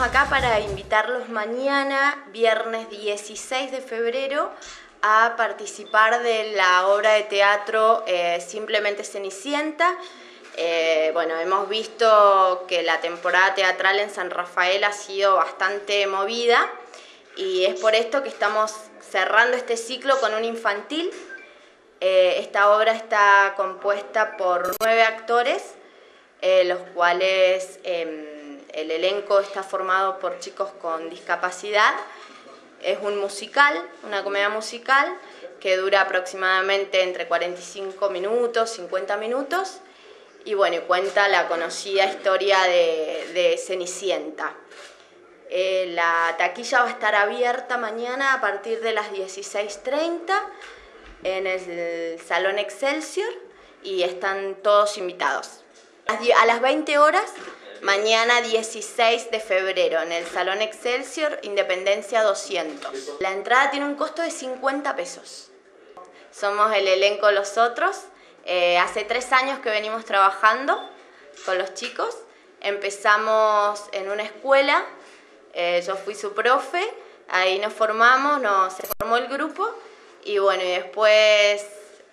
acá para invitarlos mañana, viernes 16 de febrero, a participar de la obra de teatro Simplemente Cenicienta. Bueno, hemos visto que la temporada teatral en San Rafael ha sido bastante movida y es por esto que estamos cerrando este ciclo con un infantil. Esta obra está compuesta por 9 actores, los cuales el elenco está formado por chicos con discapacidad. Es un musical, una comedia musical que dura aproximadamente entre 45 minutos, 50 minutos y bueno, cuenta la conocida historia de Cenicienta. La taquilla va a estar abierta mañana a partir de las 16:30 en el Salón Excelsior y están todos invitados. A las 20 horas, mañana 16 de febrero, en el Salón Excelsior, Independencia 200. La entrada tiene un costo de 50 pesos. Somos el elenco Los Otros. Hace 3 años que venimos trabajando con los chicos. Empezamos en una escuela, yo fui su profe, ahí nos formamos, se formó el grupo y bueno, y después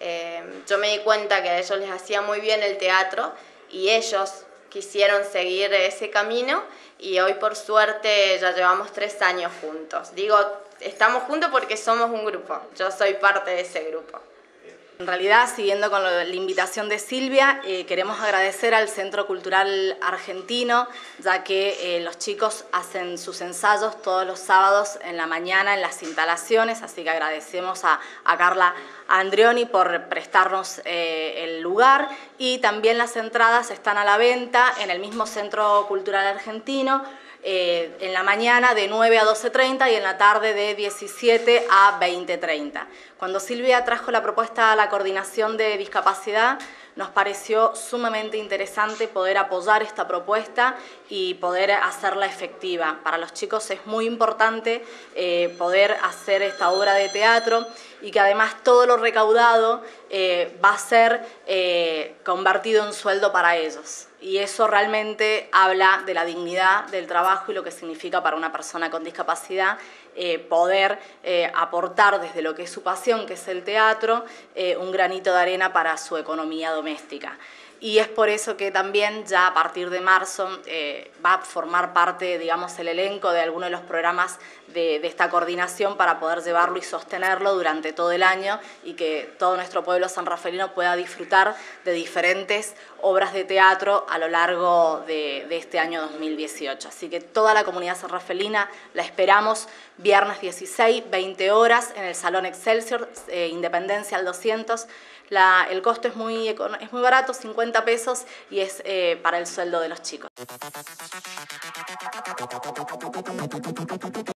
yo me di cuenta que a ellos les hacía muy bien el teatro y ellos quisieron seguir ese camino y hoy por suerte ya llevamos 3 años juntos. Digo, estamos juntos porque somos un grupo, yo soy parte de ese grupo. En realidad, siguiendo con la invitación de Silvia, queremos agradecer al Centro Cultural Argentino, ya que los chicos hacen sus ensayos todos los sábados en la mañana en las instalaciones, así que agradecemos a Carla Andrioni por prestarnos el lugar y también las entradas están a la venta en el mismo Centro Cultural Argentino, en la mañana de 9 a 12:30 y en la tarde de 17 a 20:30. Cuando Silvia trajo la propuesta a la coordinación de discapacidad, nos pareció sumamente interesante poder apoyar esta propuesta y poder hacerla efectiva. Para los chicos es muy importante poder hacer esta obra de teatro y que además todo lo recaudado va a ser convertido en sueldo para ellos. Y eso realmente habla de la dignidad del trabajo y lo que significa para una persona con discapacidad poder aportar desde lo que es su pasión, que es el teatro, un granito de arena para su economía doméstica. Y es por eso que también ya a partir de marzo va a formar parte, digamos, el elenco de algunos de los programas de esta coordinación para poder llevarlo y sostenerlo durante todo el año y que todo nuestro pueblo sanrafaelino pueda disfrutar de diferentes obras de teatro a lo largo de este año 2018. Así que toda la comunidad sanrafaelina la esperamos viernes 16, 20 horas en el Salón Excelsior, Independencia al 200. El costo es muy barato, 50 pesos, y es para el sueldo de los chicos.